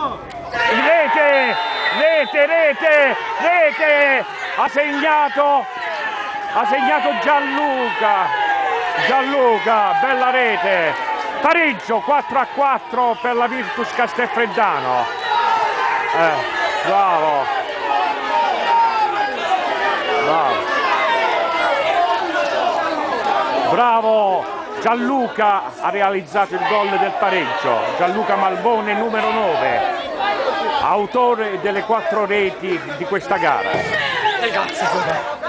Rete, rete, rete, rete, ha segnato Gianluca, bella rete, pareggio 4-4 per la Virtus Castelfreddano, bravo, bravo, Gianluca ha realizzato il gol del pareggio, Gianluca Malbone numero 9, autore delle 4 reti di questa gara. Grazie.